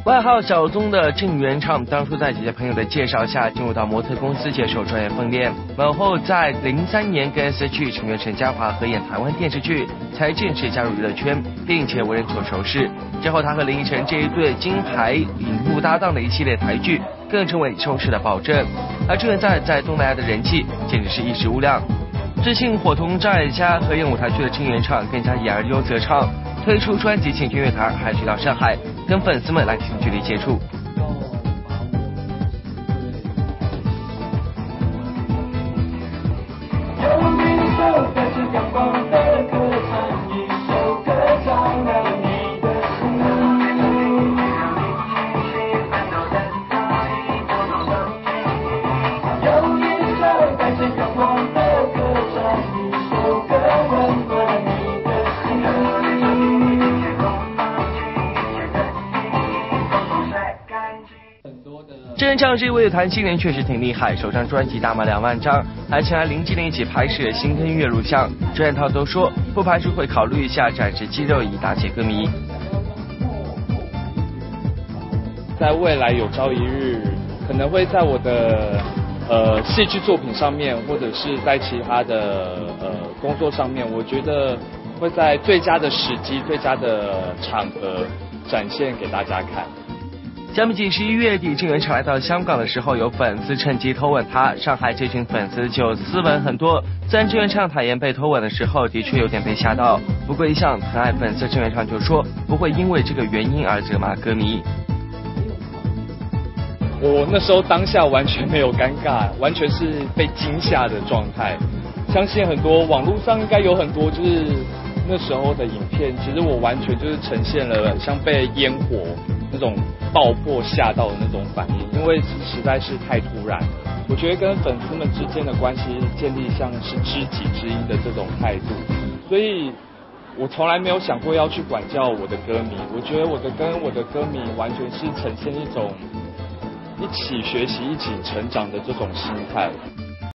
外号小宗的郑元畅，当初在姐姐朋友的介绍下进入到模特公司接受专业训练，然后在03年跟 S.H. 成员陈嘉华合演台湾电视剧，才正式加入娱乐圈，并且为人所熟识。之后他和林依晨这一对金牌荧幕搭档的一系列台剧，更成为收视的保证。而郑元畅在东南亚的人气简直是一时无两。自信伙同张艾嘉合演舞台剧的郑元畅更加言而优则唱，推出专辑《请君乐坛》，还去到上海跟粉丝们来近距离接触。郑元畅这位乐坛新人确实挺厉害，首张专辑大卖2万张，还请来林志玲一起拍摄新跟乐录像。郑元畅都说不排除会考虑一下展示肌肉以答谢歌迷。 在未来有朝一日，可能会在我的戏剧作品上面，或者是在其他的工作上面，我觉得会在最佳的时机、最佳的场合展现给大家看。 相比起11月底郑元畅来到香港的时候，有粉丝趁机偷吻他，上海这群粉丝就斯文很多。虽然郑元畅坦言被偷吻的时候的确有点被吓到，不过一向疼爱粉丝郑元畅就说不会因为这个原因而责骂歌迷。 我那时候当下完全没有尴尬，完全是被惊吓的状态。相信很多网络上应该有很多就是那时候的影片，其实我完全就是呈现了像被烟火那种爆破吓到的那种反应，因为实在是太突然。我觉得跟粉丝们之间的关系建立像是知己知音的这种态度，所以我从来没有想过要去管教我的歌迷。我觉得跟我的歌迷完全是呈现一种一起学习、一起成长的这种心态。